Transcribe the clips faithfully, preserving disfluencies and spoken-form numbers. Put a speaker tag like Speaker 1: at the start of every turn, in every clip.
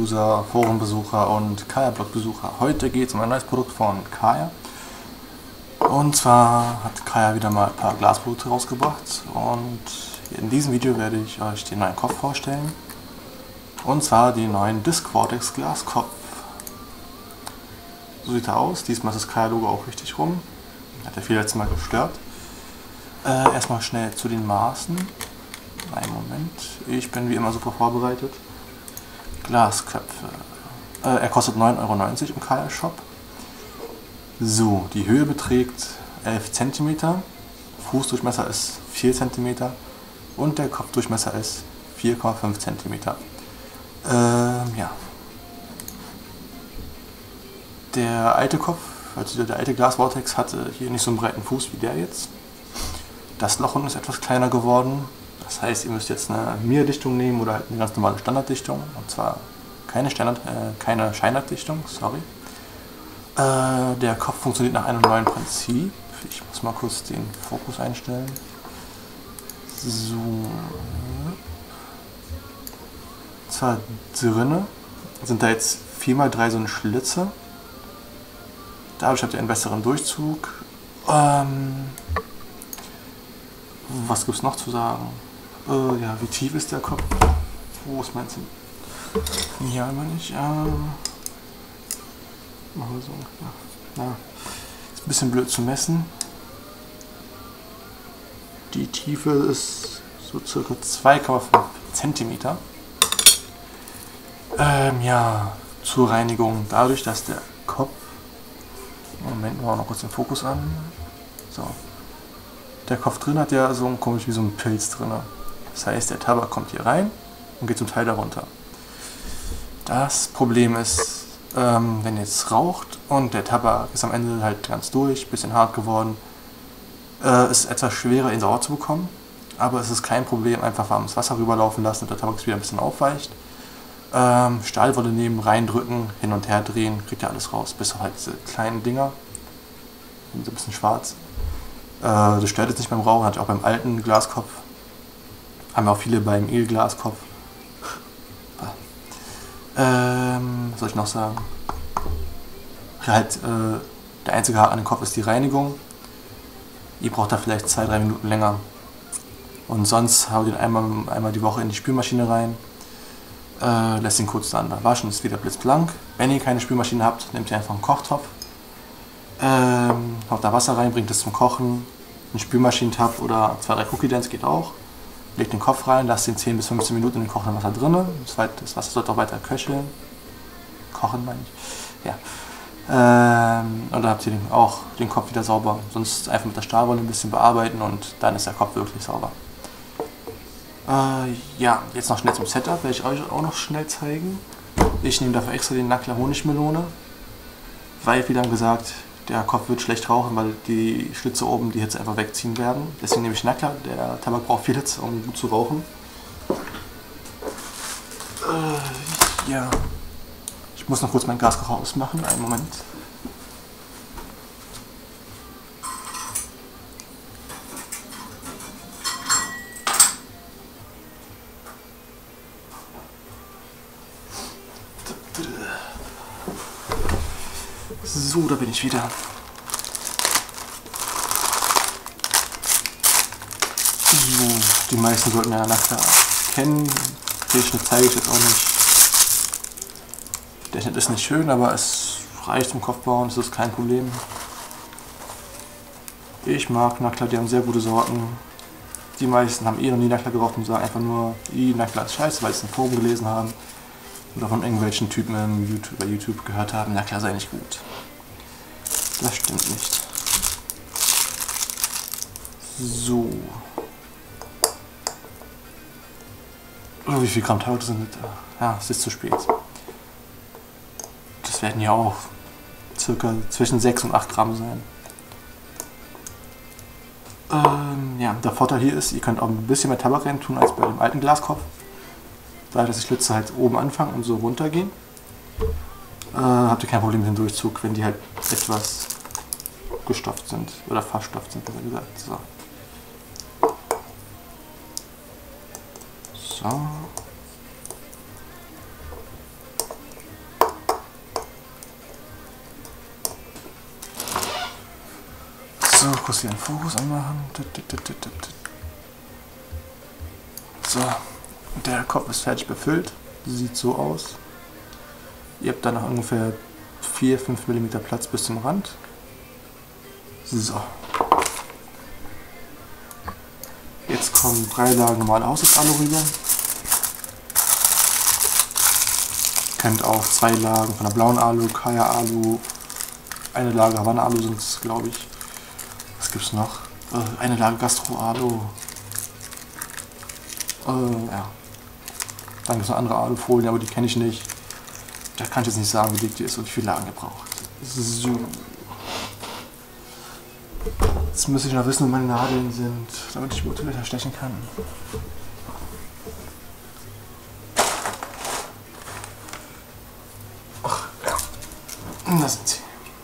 Speaker 1: YouTube-User, Forenbesucher und Kaya-Blog-Besucher. Heute geht es um ein neues Produkt von Kaya. Und zwar hat Kaya wieder mal ein paar Glasprodukte rausgebracht und in diesem Video werde ich euch den neuen Kopf vorstellen. Und zwar den neuen Disc Vortex Glaskopf. So sieht er aus. Diesmal ist das Kaya-Logo auch richtig rum. Hat ja viel letztes Mal gestört. Äh, erstmal schnell zu den Maßen. Einen Moment. Ich bin wie immer super vorbereitet. Glasköpfe. Äh, er kostet neun Euro neunzig im Kaya Shop. So, die Höhe beträgt elf Zentimeter. Fußdurchmesser ist vier Zentimeter. Und der Kopfdurchmesser ist vier Komma fünf Zentimeter. Ähm, ja. Der alte Kopf, also der alte Glas Vortex, hatte hier nicht so einen breiten Fuß wie der jetzt. Das Loch unten ist etwas kleiner geworden. Das heißt, ihr müsst jetzt eine Mir-Dichtung nehmen oder halt eine ganz normale Standarddichtung. Und zwar keine, Standard, äh, keine Scheinert-Dichtung, sorry. Äh, der Kopf funktioniert nach einem neuen Prinzip. Ich muss mal kurz den Fokus einstellen. So. Und zwar drinne sind da jetzt vier mal drei so eine Schlitze. Dadurch habt ihr einen besseren Durchzug. Ähm, was gibt es noch zu sagen? Äh, ja, wie tief ist der Kopf? Wo ist mein Zimmer? Hier einmal nicht. Äh, machen wir so. Ja, ja. Ist ein bisschen blöd zu messen. Die Tiefe ist so circa zwei Komma fünf Zentimeter. Ähm, ja, zur Reinigung. Dadurch, dass der Kopf. Moment, machen wir noch kurz den Fokus an. So. Der Kopf drin hat ja so ein komisch wie so ein Pilz drin. Das heißt, der Tabak kommt hier rein und geht zum Teil darunter. Das Problem ist, ähm, wenn ihr jetzt raucht und der Tabak ist am Ende halt ganz durch, bisschen hart geworden, äh, ist etwas schwerer ihn sauer zu bekommen. Aber es ist kein Problem, einfach warmes Wasser rüberlaufen lassen und der Tabak wieder ein bisschen aufweicht. Ähm, Stahlwolle nehmen, reindrücken, hin und her drehen, kriegt ihr alles raus, bis auf halt diese kleinen Dinger. Sind so ein bisschen schwarz. Äh, das stört jetzt nicht beim Rauchen, hatte ich auch beim alten Glaskopf. Haben wir auch viele beim Edelglaskopf. Ähm, was soll ich noch sagen? Halt, äh, der einzige Haken an den Kopf ist die Reinigung. Ihr braucht da vielleicht zwei bis drei Minuten länger. Und sonst haut ihr einmal, einmal die Woche in die Spülmaschine rein. Äh, lässt ihn kurz dann waschen, ist wieder blitzblank. Wenn ihr keine Spülmaschine habt, nehmt ihr einfach einen Kochtopf. Ähm, haut da Wasser rein, bringt es zum Kochen. Ein Spülmaschinentab oder zwei, drei Cookie Dents geht auch. Legt den Kopf rein, lasst ihn zehn bis fünfzehn Minuten in dem kochenden Wasser drin. Das Wasser sollte auch weiter köcheln. Kochen meine ich. Ja. Ähm, und dann habt ihr den, auch den Kopf wieder sauber. Sonst einfach mit der Stahlwolle ein bisschen bearbeiten und dann ist der Kopf wirklich sauber. Äh, ja, jetzt noch schnell zum Setup, werde ich euch auch noch schnell zeigen. Ich nehme dafür extra den Nackler Honigmelone, weil viele haben gesagt, der Kopf wird schlecht rauchen, weil die Schlitze oben die Hitze einfach wegziehen werden. Deswegen nehme ich Nackler, der Tabak braucht viel Hitze, um gut zu rauchen. Äh, ja, ich muss noch kurz meinen Gaskocher ausmachen, einen Moment. So, da bin ich wieder. So, die meisten sollten ja Nackler kennen. Den Schnitt zeige ich jetzt auch nicht. Der Schnitt ist nicht schön, aber es reicht zum Kopfbauen, das ist kein Problem. Ich mag Nackler, die haben sehr gute Sorten. Die meisten haben eh noch nie Nackler geraucht und sagen einfach nur, die Nackler ist scheiße, weil sie es in Forum gelesen haben. Oder von irgendwelchen Typen im YouTube, bei YouTube gehört haben, Nackler sei nicht gut. Das stimmt nicht. So. Oh, wie viel Gramm Tabak sind da? Ja, es ist zu spät. Das werden ja auch circa zwischen sechs und acht Gramm sein. Ähm, ja, der Vorteil hier ist, ihr könnt auch ein bisschen mehr Tabak rein tun als bei dem alten Glaskopf. Dadurch, dass die Schlitze halt oben anfangen und so runtergehen, äh, habt ihr kein Problem mit dem Durchzug, wenn die halt etwas gestopft sind oder verstopft sind, besser gesagt. So. So. So, kurz hier den Fokus anmachen. So, der Kopf ist fertig befüllt. Sieht so aus. Ihr habt dann noch ungefähr vier bis fünf Millimeter Platz bis zum Rand. So. Jetzt kommen drei Lagen normale Haushaltsalu rüber. Ihr könnt auch zwei Lagen von der blauen Alu, Kaya Alu, eine Lage Havanna Alu sind es, glaube ich. Was gibt es noch? Äh, eine Lage Gastro Alu. Äh, ja. Dann gibt es noch andere Alufolien, aber die kenne ich nicht. Da kann ich jetzt nicht sagen, wie dick die ist und wie viele Lagen ihr braucht. So. Jetzt müsste ich noch wissen, wo meine Nadeln sind, damit ich Motorlöcher stechen kann. Ach, da sind sie.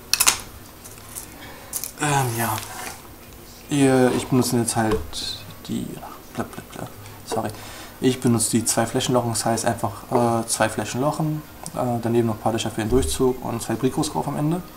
Speaker 1: Ähm, ja. Ihr, ich benutze jetzt halt die... Blablabla. Sorry. Ich benutze die zwei Flächenlochen, das heißt einfach äh, zwei Flächenlochen, äh, daneben noch ein paar Löcher für den Durchzug und zwei Brikos drauf am Ende.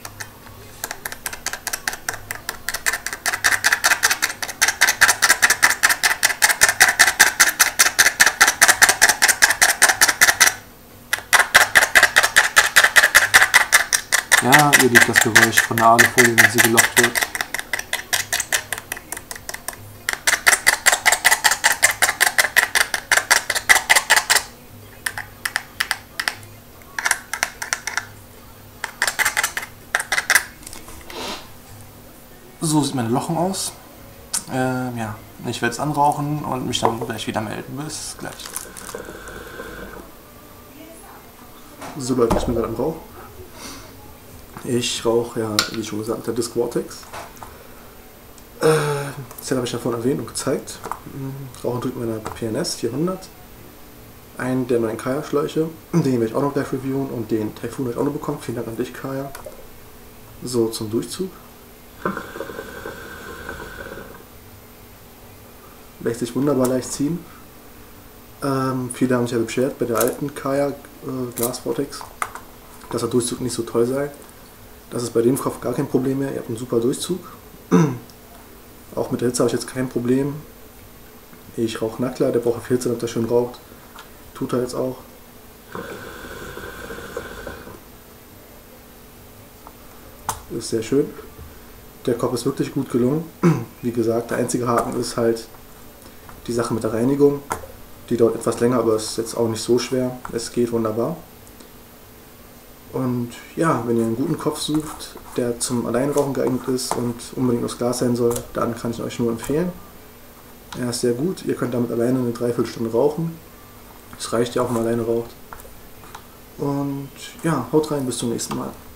Speaker 1: Ja, ihr liebt das Geräusch von der Alufolie, wenn sie gelocht wird. So sieht meine Lochung aus. Ähm, ja, ich werde es anrauchen und mich dann gleich wieder melden. Bis gleich. So Leute, ich bin gerade am Rauch. Ich rauche ja, wie schon gesagt, der Disc Vortex. Äh, das habe ich ja vorhin erwähnt und gezeigt. Rauchen tut mit einer P N S vierhundert. Einen der neuen Kaya-Schläuche. Den werde ich auch noch gleich reviewen und den Typhoon werde ich auch noch bekommen. Vielen Dank an dich, Kaya. So, zum Durchzug. Lässt sich wunderbar leicht ziehen. Ähm, viele haben sich ja beschwert bei der alten Kaya äh, Glas Vortex, dass der Durchzug nicht so toll sei. Das ist bei dem Kopf gar kein Problem mehr. Ihr habt einen super Durchzug. Auch mit der Hitze habe ich jetzt kein Problem. Ich rauche Nackler, der braucht auf Hitze, damit er schön raucht. Tut er jetzt auch. Ist sehr schön. Der Kopf ist wirklich gut gelungen. Wie gesagt, der einzige Haken ist halt die Sache mit der Reinigung. Die dauert etwas länger, aber ist jetzt auch nicht so schwer. Es geht wunderbar. Und ja, wenn ihr einen guten Kopf sucht, der zum Alleinrauchen geeignet ist und unbedingt aus Glas sein soll, dann kann ich euch nur empfehlen. Er ist sehr gut. Ihr könnt damit alleine eine Dreiviertelstunde rauchen. Es reicht ja auch, wenn man alleine raucht. Und ja, haut rein, bis zum nächsten Mal.